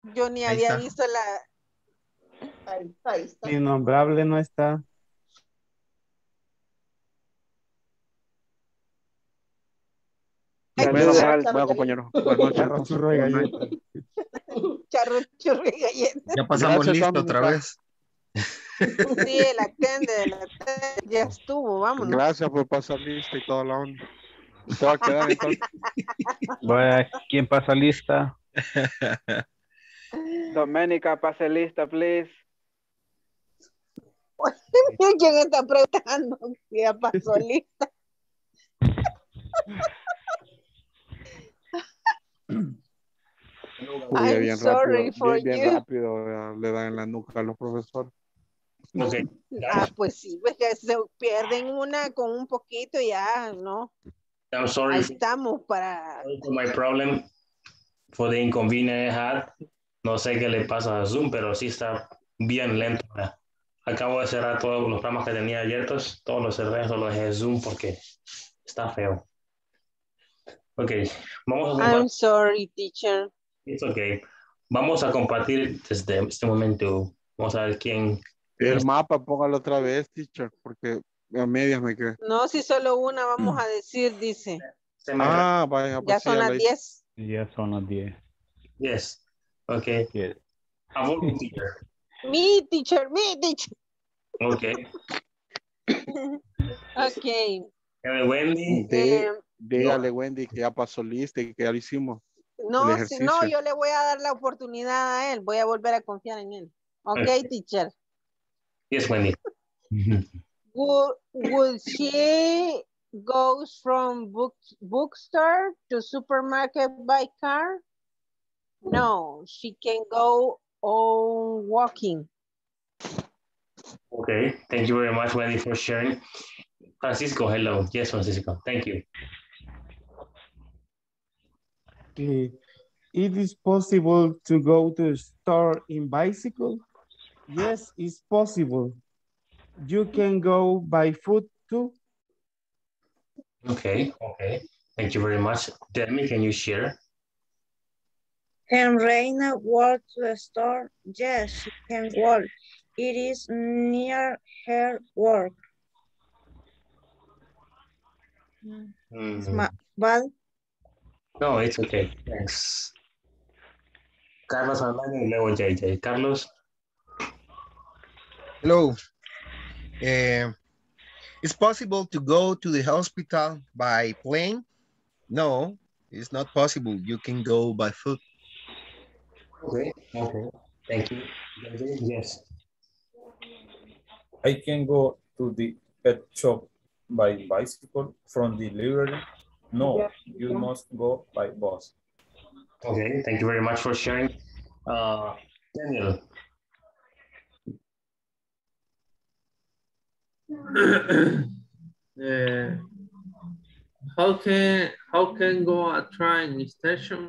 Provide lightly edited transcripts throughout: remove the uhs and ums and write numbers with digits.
Yo ni Ahí había está. visto la... Ahí está. Innombrable no está. Aquí Menos está mal. charro Bueno, galleta. compañero. Buenas noches, Charro, entonces. churro y Buenas galleta. noches. Charro, churro y galleta. Ya pasamos Gracias, listo otra Dominica. vez. Sí, el attendant ya estuvo, vámonos. Gracias por pasar lista y toda la onda. Usted va a quedar entonces. Bueno, ¿quién pasa lista? Doménica, pase lista, please. ¿Quién está preguntando? Ya pasó lista. Uy, I'm bien sorry rápido, for bien you. rápido le dan en la nuca a los profesores. Okay. Pues sí, pues que se pierden una con un poquito y ya, ¿no? I'm sorry Ahí estamos para... for my problem, for the inconvenience I had. No sé qué le pasa a Zoom, pero sí está bien lento. Acabo de cerrar todos los programas que tenía abiertos, todos los cerré, solo dejé Zoom porque está feo. Ok, vamos a I'm compartir. sorry, teacher. It's okay. Vamos a compartir desde este momento. Vamos a ver quién. El mapa, póngalo otra vez, teacher, porque a medias me quedé. No, si solo una vamos a decir, dice. Se me Vaya, pues Ya sí, son ya las lo hice. 10. Ya son las 10. Yes. Okay. Yes. A voting teacher. Me, teacher, me, teacher. Okay. Ok. Wendy. Dígale, Wendy, que ya pasó lista y que ya lo hicimos. El No, ejercicio. no, yo le voy a dar la oportunidad a él. Voy a volver a confiar en él. Ok, teacher. Yes, Wendy. Would she goes from bookstore to supermarket by car? No, she can go on walking. Okay. Thank you very much, Wendy, for sharing. Francisco, hello. Yes, Francisco. Thank you. Okay. It is possible to go to the store in bicycle? Yes, it's possible. You can go by foot too. Okay. Okay. Thank you very much. Demi, can you share? Can Reina walk to the store? Yes, she can walk. It is near her work. Bad. No, it's okay. Thanks. Carlos Armando y luego JJ. Carlos. Hello. It's possible to go to the hospital by plane? No, it's not possible. You can go by foot. Okay. Okay. Thank you. JJ, yes. I can go to the pet shop by bicycle from the library. No, you must go by bus. Okay, thank you very much for sharing. Daniel. How can go a train station?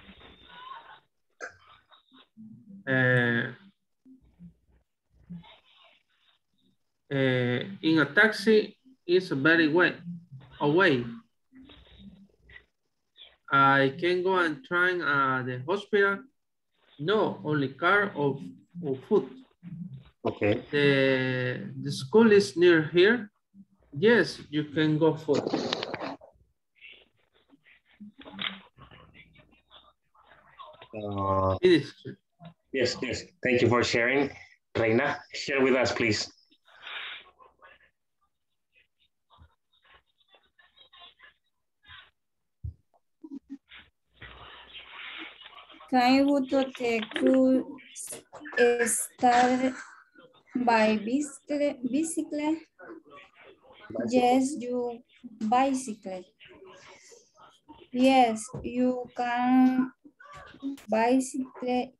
In a taxi is very way away. I can go and train the hospital. No, only car or foot. Okay. The school is near here. Yes, you can go foot. Yes, yes. Thank you for sharing. Reina, share with us, please. Can you go to the cruise start by bicycle? Yes, you bicycle. Yes, you can bicycle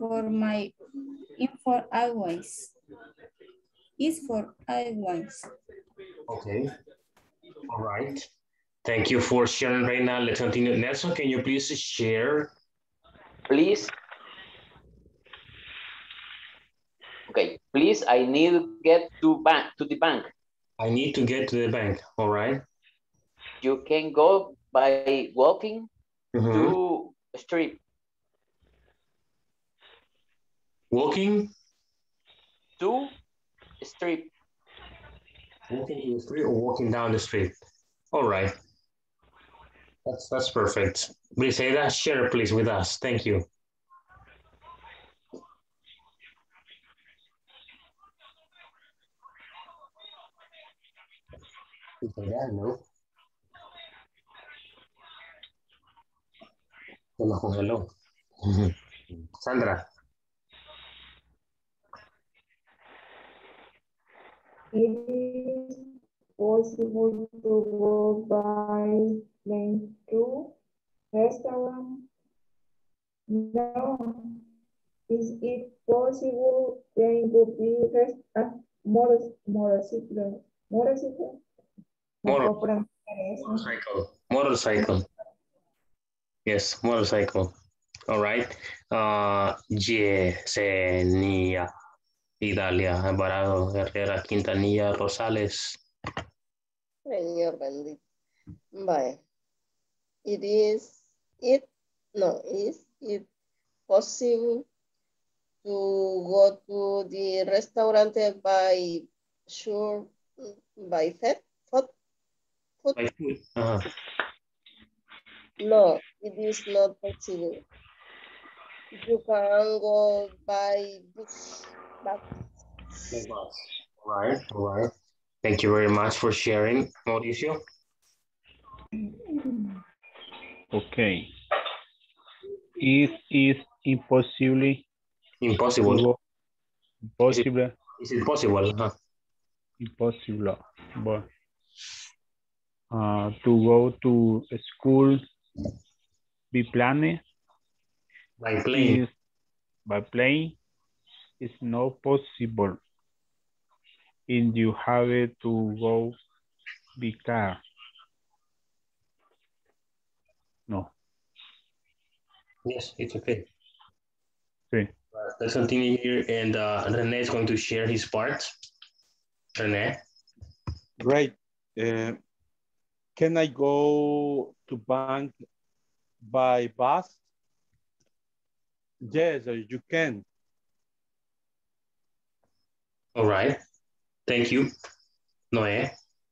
for always. It's for always. Okay. All right. Thank you for sharing, Reina. Let's continue. Nelson, can you please share? Please. Okay, please, I need to get to the bank. I need to get to the bank, all right? You can go by walking to street. Walking? To street. Walking in the street or walking down the street? All right. That's perfect. Briseida, share please with us. Thank you. No. Se nos congeló. Sandra. It is possible to go by plane to restaurant? No. Is it possible train to be motorcycle? Motorcycle? Motorcycle. Motorcycle. Yes, motorcycle. All right. Yesenia. Idalia, Alvarado, Herrera, Quintanilla, Rosales. Señor bendito. Vaya. Is it possible to go to the restaurant by food? By food. No, it is not possible. You can go by bus. All right, all right. Thank you very much for sharing, Mauricio. Okay. It is impossible. Impossible. Impossible. Is it possible? Impossible. But, to go to school by plane. By plane. By plane is not possible. And you have to go by car. No. Yes, it's okay. Okay. Let's continue here, and Rene is going to share his part. Rene. Great. Can I go to bank by bus? Yes, you can. All right. Thank you. Noé.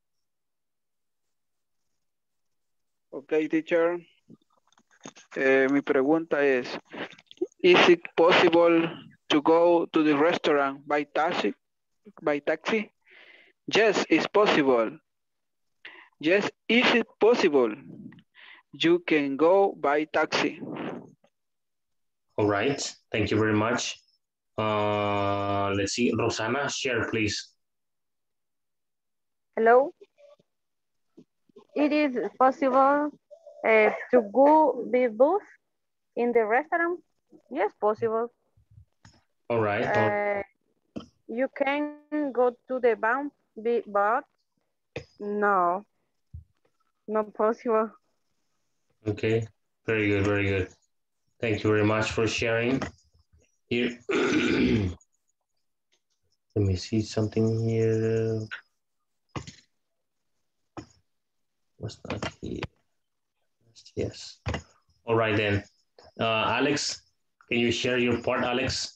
Okay, teacher. Mi pregunta es it possible to go to the restaurant by taxi? Yes, it's possible. Yes, is it possible? You can go by taxi. All right. Thank you very much. Let's see. Rosana, share, please. Hello. It is possible to go by bus in the restaurant? Yes, possible. All right. You can go to the bank, but no, not possible. Okay. Very good. Very good. Thank you very much for sharing. Here. Let me see something here. What's not here? Yes. All right then. Alex, can you share your part, Alex?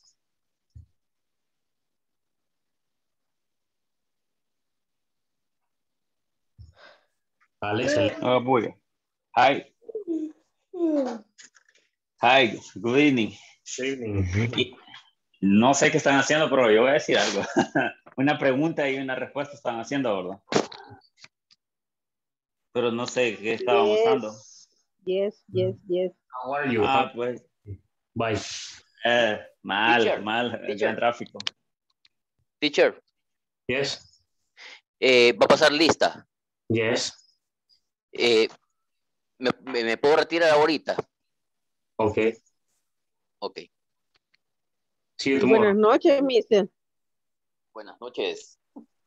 Alex. Oh boy. Hi. Hi, good evening. Good evening. No sé qué están haciendo, pero yo voy a decir algo. Una pregunta y una respuesta están haciendo, ¿verdad? Pero no sé qué estaban usando. Yes. How are you? Pues. Bye. Mal, Teacher, mal, el teacher. gran tráfico. Teacher. Yes. Va a pasar lista. Yes. ¿Me puedo retirar ahorita? Okay. Ok. See you tomorrow. Buenas noches, mister. Buenas noches.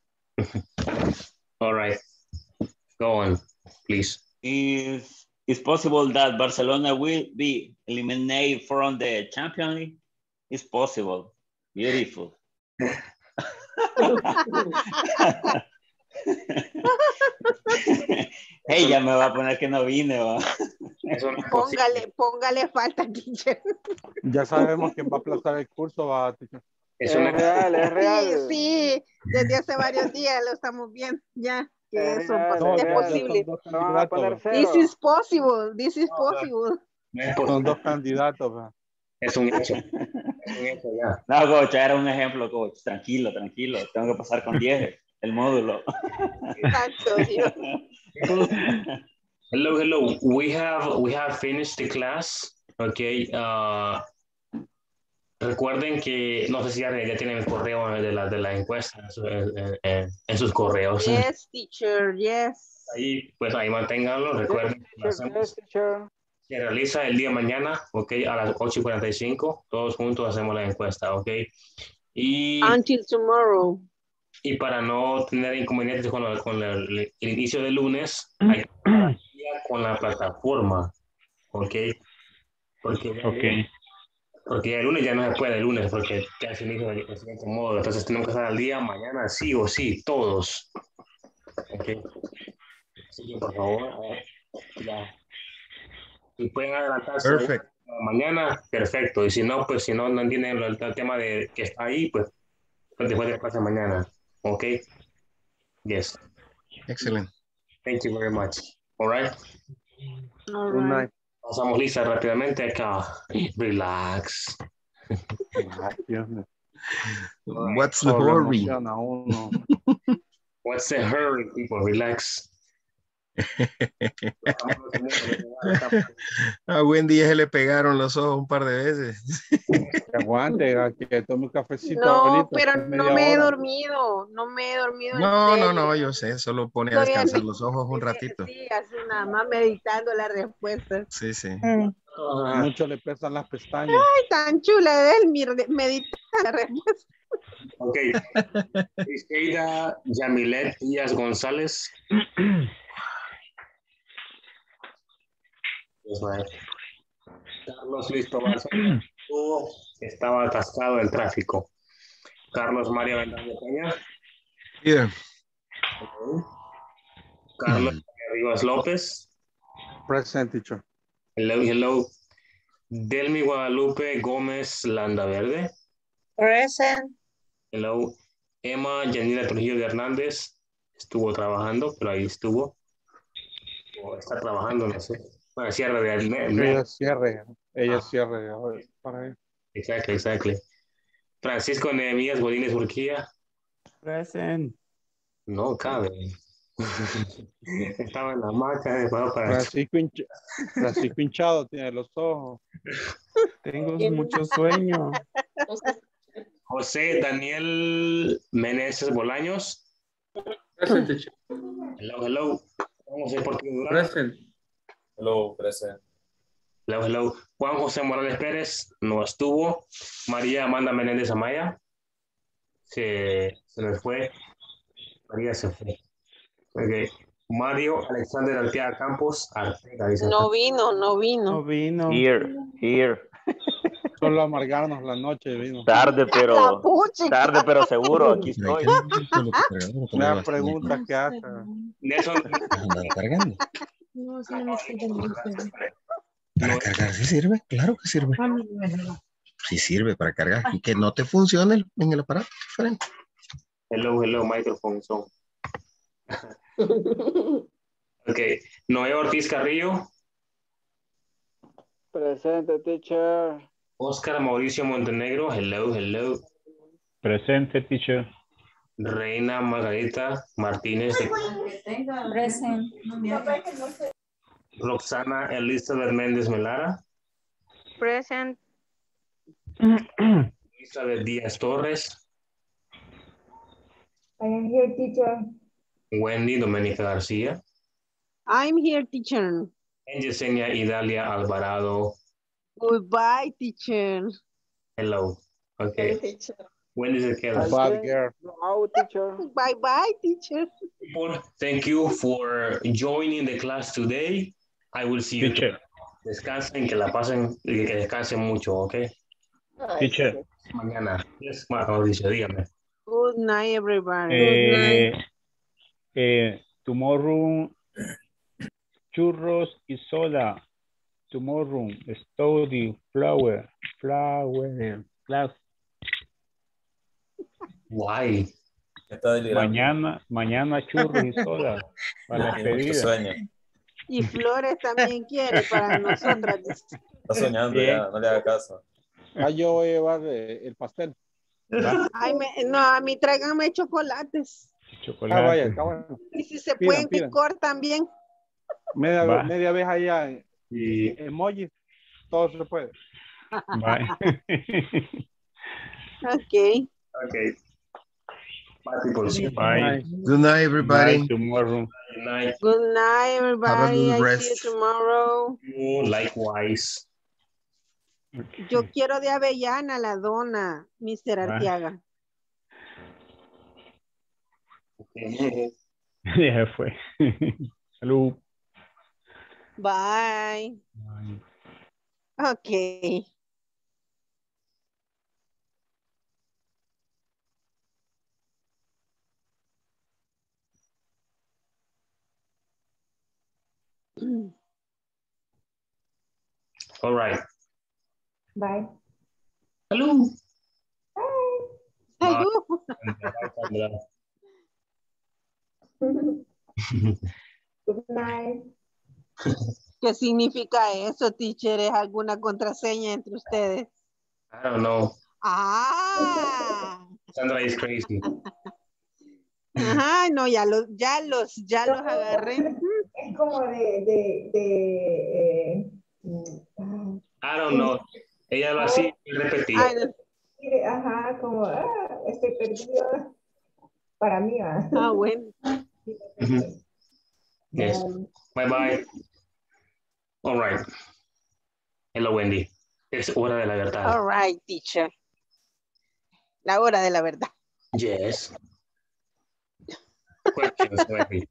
All right. Go on, please. Is possible that Barcelona will be eliminated from the Champions League? It's possible. Beautiful. Hey, ya me va a poner que no vine, va. Eso no es posible. Póngale falta, teacher. Ya sabemos quién va a aplazar el curso, va, teacher. Eso no Es real, es real. Sí, desde hace varios días lo estamos viendo ya. Que Es eso real, No, es es ya real. son posible. dos No van a candidatos, poner va. cero. This is possible. This is possible. No es Son posible. dos candidatos, va. Es un hecho. Es un hecho ya. No, coach, era un ejemplo, coach. Tranquilo, tranquilo. Tengo que pasar con 10 el módulo. Santo Dios. Hello. We have finished the class. Okay. Recuerden que no sé si ya tienen el correo de la encuesta en sus correos. Yes, teacher. Yes. Ahí, pues ahí manténganlo. Recuerden que lo hacemos. Se realiza el día de mañana, ok, a las 8:45. Todos juntos hacemos la encuesta, ok. Until tomorrow. Y para no tener inconvenientes con el inicio del lunes, hay que estar con la plataforma, ok. Porque el lunes ya no se puede, el lunes, porque ya se inicia el siguiente modo. Entonces tenemos que estar al día mañana, sí o sí, todos. Ok. Así que por favor, ya. Si pueden adelantarse mañana, perfecto. Y si no, pues si no entienden el tema de que está ahí, pues después de pasa mañana. Ok. Yes. Excellent. Thank you very much. All right. All Good right. night. Pasamos lista rápidamente acá. Relax. Ay, Dios mío. What's the Solo hurry? emociona a uno. What's the hurry, people? Relax. A Wendy ya se le pegaron los ojos un par de veces. Que aguante, que tome un cafecito No, ahorita. pero que es no media me he hora. dormido. No me he dormido. en No, serio. yo sé, solo pone a Estoy descansar los ojos un ratito. Sí, así nada más meditando las respuestas. Sí, sí. Mucho le pesan las pestañas. Ay, tan chula es meditar la respuesta. Ok. Isqueira Yamilet Díaz González. Carlos Luis Tobar estaba atascado en tráfico. Carlos María Vendaño Peña. Here. Carlos Rivas López. Present, teacher. Hello. Delmi Guadalupe Gómez Landaverde. Present. Hello. Emma Yanira Trujillo de Hernández. Estuvo trabajando, pero ahí estuvo. O está trabajando, no sé. Bueno, cierre de Ella cierre. Ella cierre. Para él. Exactly. Francisco Nehemías Godínez Urquía. Present. No cabe. Estaba en la maca. Francisco hinchado tiene los ojos. Tengo mucho sueño. José Daniel Meneses Bolaños. Present. Hello. Vamos a ir por ti. Present. Hello, present. Hello. Juan José Morales Pérez no estuvo. María Amanda Menéndez Amaya. Se nos fue. María se fue. Okay. Mario Alexander Arteaga Campos. No vino. Here. Solo amargarnos la noche vino. Tarde, pero seguro, aquí estoy. Una pregunta que hace. Nelson. Cargando. ¿Para cargar sí sirve? Claro que sirve. Sí sirve para cargar. Y que no te funcione en el aparato diferente. Hello, microphone. Ok. Noé Ortiz Carrillo. Presente, teacher. Oscar Mauricio Montenegro. Hello. Presente, teacher. Reina Margarita Martínez. Present. Roxana Elizabeth Méndez Melara. Present. Elizabeth Díaz Torres. I am here, teacher. Wendy Doménica García. I'm here, teacher. And Yesenia Idalia Alvarado. Goodbye, teacher. Hello. Okay. Hey, teacher. Wendy se queda. Bad girl. Teacher. Bye, teacher. Thank you for joining the class today. I will see you. Teacher. Descansen, que la pasen y que descansen mucho, ¿ok? Teacher. Mañana. Yes, Mauricio, dígame. Good night, everybody. Tomorrow, churros y soda. Tomorrow, study, flower, class. Why? Está delirando. Mañana churros y soda. Para la Tiene mucho despedida. sueño. Y Flores también quiere para nosotras. dice. Está soñando ya, no le haga caso. Yo voy a llevar el pastel. Ay, no, a mí tráiganme chocolates. Chocolate. Vaya, está bueno. Y si se Pidan, pueden picor también. Media vez allá Y emojis, todo se puede. Bye. Ok. okay. Bye, people. Bye. Good night, everybody. Bye tomorrow. Good night. Good night, Have a everybody. good I see you rest. tomorrow. You likewise. Yo quiero de avellana la dona, Mr. Arteaga. Okay. Ya fue. Salud. Bye. Bye. Ok. All right. Bye. Salud. Salud. Good night. ¿Qué significa eso, teacher? ¿Es alguna contraseña entre ustedes? I don't know. Ah. Sandra is crazy. Ajá, no, ya los agarré. Es como I don't know. Ella lo hacía y repetía. ajá, como, estoy perdida. Para mí, Ah, bueno. Yes. Bye bye. All right. Hello, Wendy. Es hora de la verdad. All right, teacher. La hora de la verdad. Yes. Questions, Wendy.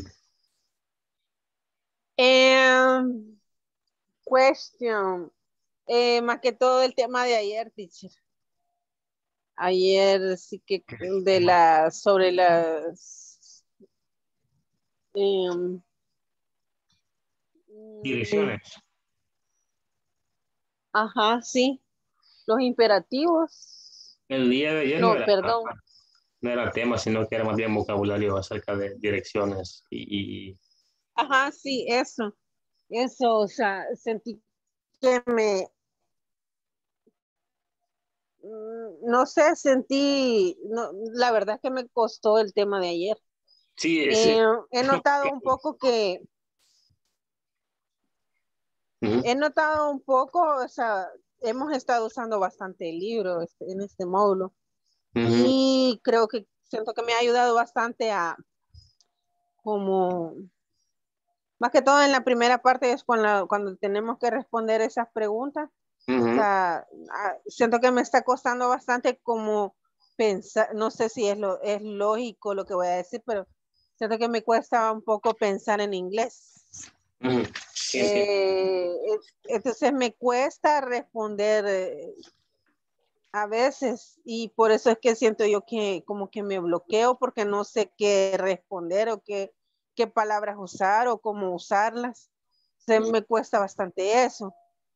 Question. Más que todo el tema de ayer, teacher. Ayer sí que sobre las Direcciones. Ajá, sí. Los imperativos. El día de ayer No, era, perdón. no era tema, sino que era más bien vocabulario acerca de direcciones y Ajá, sí, eso. Eso, o sea, sentí que no sé, la verdad es que me costó el tema de ayer. sí, sí. He notado un poco que o sea, hemos estado usando bastante el libro en este módulo. Y siento que me ha ayudado bastante a como, más que todo en la primera parte es cuando tenemos que responder esas preguntas. O sea, siento que me está costando bastante como pensar, no sé si es lógico lo que voy a decir, pero siento que me cuesta un poco pensar en inglés. Entonces me cuesta responder a veces y por eso es que siento yo que como que me bloqueo porque no sé qué responder o qué palabras usar o cómo usarlas. Me cuesta bastante eso.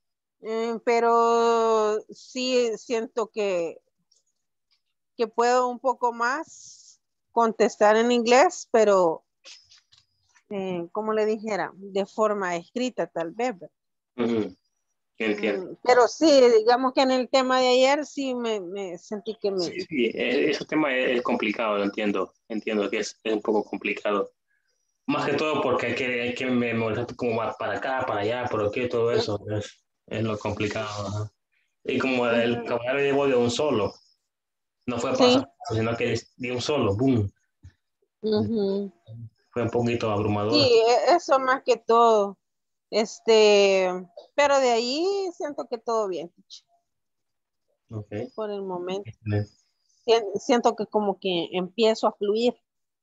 Pero sí siento que puedo un poco más contestar en inglés, pero como le dijera, de forma escrita tal vez. Entiendo. Pero sí, digamos que en el tema de ayer sí me sentí que me... Sí, ese tema es complicado, lo entiendo que es un poco complicado. Más que todo porque hay que memorizar como va para acá, para allá, por qué, todo eso es lo complicado. Ajá. Y como el vocabulario llegó de un solo, no fue pasado, sino que de un solo, boom. Fue un poquito abrumador. Sí, eso más que todo. Pero de ahí siento que todo bien. Okay. Por el momento. Siento que como que empiezo a fluir.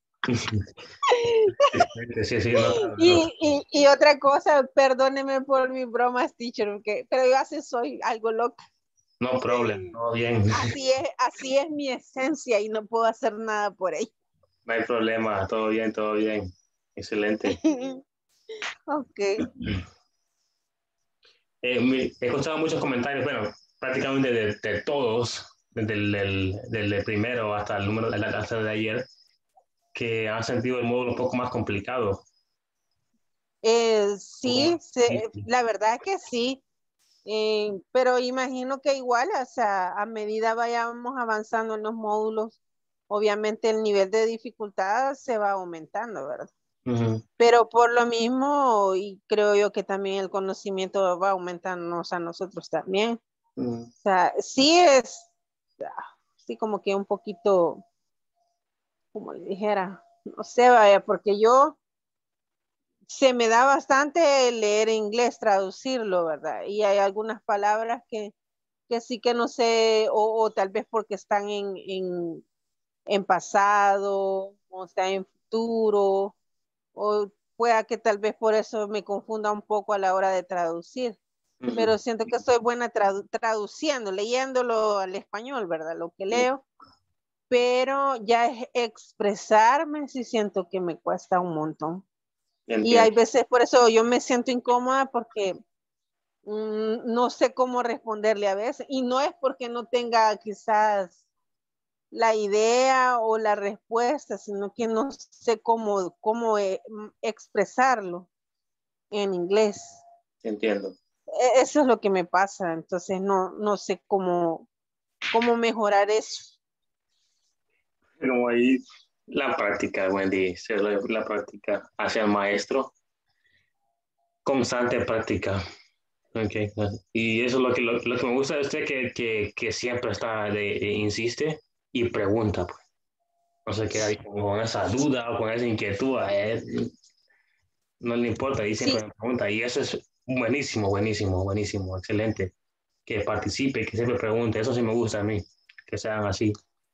Sí, no, y otra cosa, perdóneme por mis bromas, teacher, pero yo así soy algo loca. No problem, todo bien. Así es mi esencia y no puedo hacer nada por ahí. No hay problema, todo bien, todo bien. Excelente. Ok. He escuchado muchos comentarios, bueno, prácticamente de todos, del primero hasta el número hasta de ayer, que han sentido el módulo un poco más complicado. Sí, la verdad que sí. Pero imagino que igual, o sea, a medida vayamos avanzando en los módulos, obviamente el nivel de dificultad se va aumentando, ¿verdad? Pero por lo mismo, y creo yo que también el conocimiento va aumentándonos a nosotros también. O sea, sí es, sí como que un poquito, como le dijera, no sé, vaya, porque yo se me da bastante leer inglés, traducirlo, ¿verdad? Y hay algunas palabras que sí que no sé, o tal vez porque están en pasado, o está en futuro, o pueda que tal vez por eso me confunda un poco a la hora de traducir. Pero siento que soy buena traduciendo, leyéndolo al español, ¿verdad? Lo que leo. Pero ya expresarme sí siento que me cuesta un montón. Entiendo. Y hay veces por eso yo me siento incómoda porque no sé cómo responderle a veces. Y no es porque no tenga quizás la idea o la respuesta, sino que no sé cómo expresarlo en inglés. Entiendo. Eso es lo que me pasa. Entonces no sé cómo mejorar eso. Como ahí la práctica, Wendy, la práctica hacia el maestro. Constante práctica. Okay. Y eso es lo que me gusta de usted, que siempre está, insiste y pregunta. Pues. No se queda ahí con esa duda o con esa inquietud. No le importa, ahí siempre me pregunta. Y eso es buenísimo, buenísimo, buenísimo, excelente. Que participe, que siempre pregunte. Eso sí me gusta a mí, que sean así.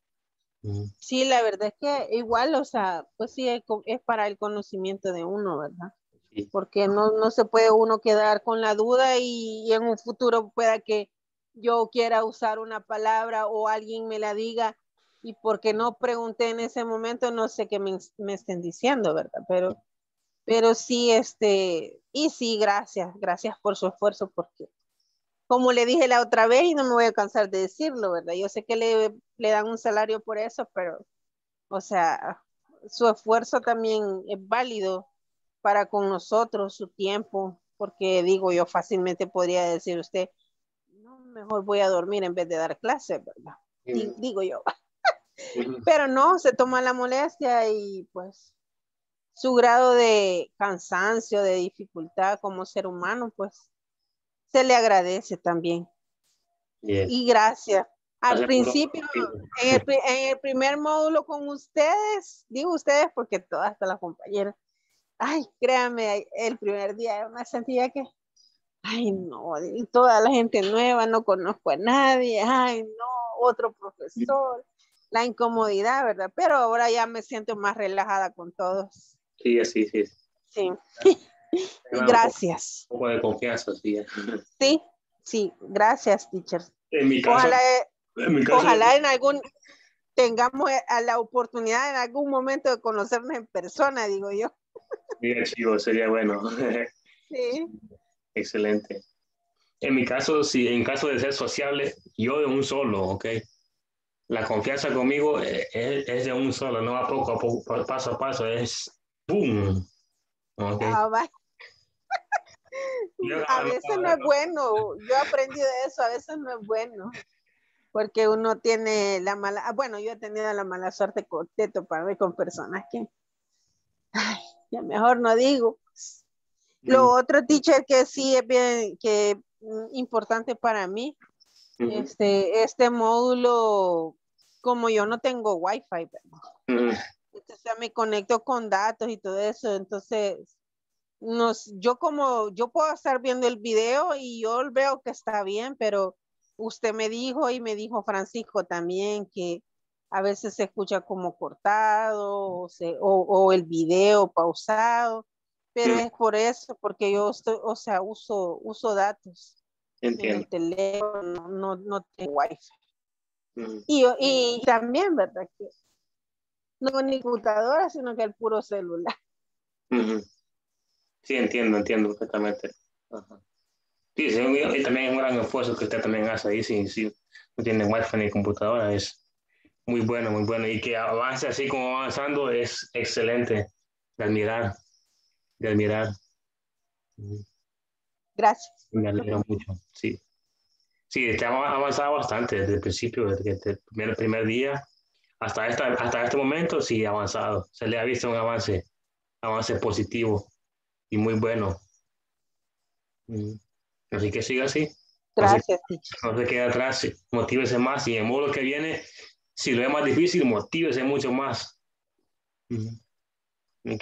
Sí, la verdad es que igual, o sea, pues sí, es para el conocimiento de uno, ¿verdad? Sí. Porque no se puede uno quedar con la duda y en un futuro pueda que yo quiera usar una palabra o alguien me la diga y porque no pregunté en ese momento, no sé qué me estén diciendo, ¿verdad? Pero sí, y sí, gracias por su esfuerzo, porque como le dije la otra vez y no me voy a cansar de decirlo, ¿verdad? Yo sé que le dan un salario por eso, pero, o sea, su esfuerzo también es válido para con nosotros, su tiempo, porque digo, yo fácilmente podría decir usted, no, mejor voy a dormir en vez de dar clases, ¿verdad? Digo yo. Pero no, se toma la molestia y pues su grado de cansancio, de dificultad como ser humano, pues se le agradece también. Yes. Y gracias. Al principio, en el primer módulo con ustedes, digo ustedes porque todas las compañeras, ay, créanme, el primer día me sentía que, ay, no, y toda la gente nueva, no conozco a nadie, ay, no, otro profesor, la incomodidad, ¿verdad? Pero ahora ya me siento más relajada con todos. Sí, así, sí. Sí. Y gracias. Un poco de confianza, sí. Sí, gracias, teacher. En mi caso, ojalá en algún tengamos a la oportunidad en algún momento de conocernos en persona, digo yo. Mira, chivo, sería bueno. Sí. Excelente. En mi caso, sí, en caso de ser sociable, yo de un solo, ¿ok? La confianza conmigo es de un solo, no a poco, paso a paso, es ¡pum! ¿Okay? A veces no es bueno, yo aprendí de eso, a veces no es bueno, porque uno tiene la mala, bueno, yo he tenido la mala suerte de toparme con personas que, ay, ya mejor no digo. Lo otro, teacher, que sí es bien, que importante para mí, este módulo, como yo no tengo wifi, entonces me conecto con datos y todo eso, entonces yo puedo estar viendo el video y yo veo que está bien, pero usted me dijo y me dijo Francisco también que a veces se escucha como cortado o el video pausado, pero es por eso, porque yo uso datos. Entiendo. En el teléfono, no tengo wifi. Y también, ¿verdad? Que No ni computadora, sino que el puro celular. Sí, entiendo perfectamente. Ajá. Sí, sí, y también es un gran esfuerzo que usted también hace ahí, si no tiene wifi ni computadora, es muy bueno, muy bueno. Y que avance así como avanzando es excelente de admirar, de admirar. Gracias. Me alegra mucho, sí. Sí, te ha avanzado bastante desde el principio, desde el primer día hasta este momento, sí, ha avanzado. Se le ha visto un avance positivo y muy bueno. Así que siga así. Gracias, No se quede atrás, sí, motívese más y en el módulo que viene, si lo es más difícil, motívese mucho más. Ok.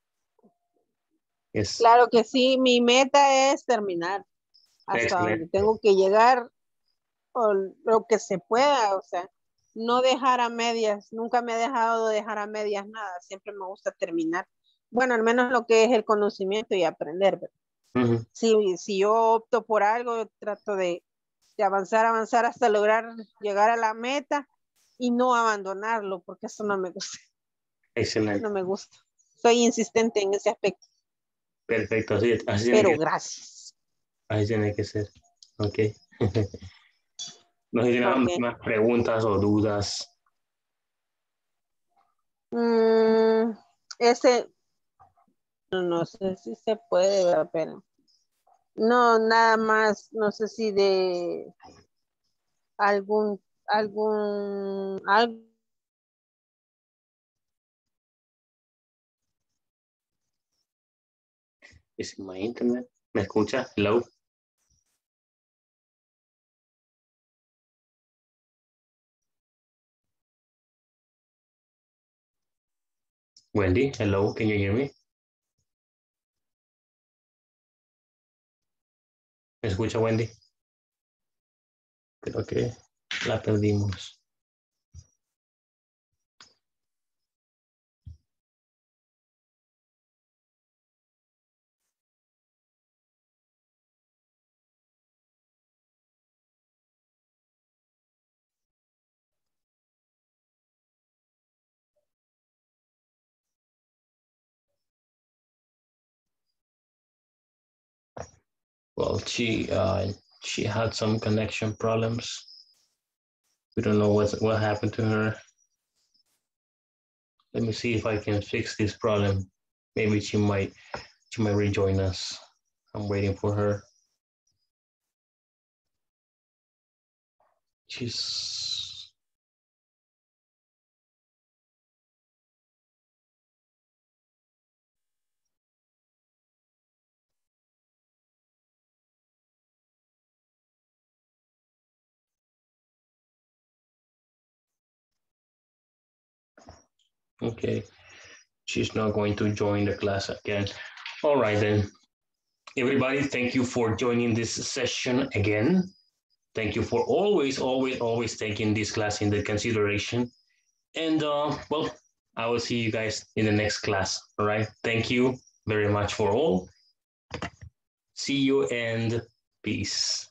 Claro que sí, mi meta es terminar hasta Excelente. donde tengo que llegar o lo que se pueda, o sea, no dejar a medias, nunca me he dejado de dejar a medias nada, siempre me gusta terminar. Bueno, al menos lo que es el conocimiento y aprender. Si yo opto por algo, trato de avanzar hasta lograr llegar a la meta y no abandonarlo, porque eso no me gusta. Excelente. No me gusta. Soy insistente en ese aspecto. Perfecto, así Pero gracias. Así tiene que ser. Ok. No sé si tienen más preguntas o dudas. Ese, no sé si se puede, pero no, nada más, no sé si de algo. ¿Es my internet? ¿Me escucha? Hello. Wendy, hello, can you hear me? ¿Me escucha, Wendy? Creo que la perdimos. Well, she had some connection problems. We don't know what happened to her. Let me see if I can fix this problem. Maybe she might rejoin us. I'm waiting for her. She's okay. She's not going to join the class again. All right then. Everybody, thank you for joining this session again. Thank you for always taking this class into consideration. And well, I will see you guys in the next class. All right. Thank you very much for all. See you and peace.